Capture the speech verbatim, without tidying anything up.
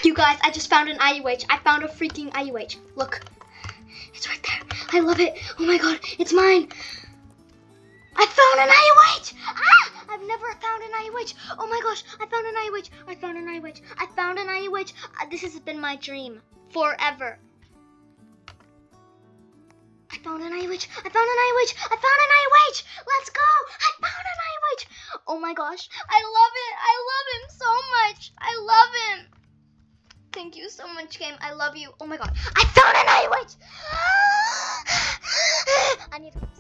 You guys, I just found an I U H. I found a freaking I U H. Look, it's right there. I love it. Oh my god, it's mine. I found an I U H. Ah, I've never found an I U H. Oh my gosh, I found an I U H. I found an I U H. I found an I U H. Uh, this has been my dream forever. I found an I U H. I found an I U H. I found an I U H. Let's go. I found an I U H. Oh my gosh, I love it. I love him so much. I love him. Thank you so much, game. I love you. Oh my god, I found an I U H. I need to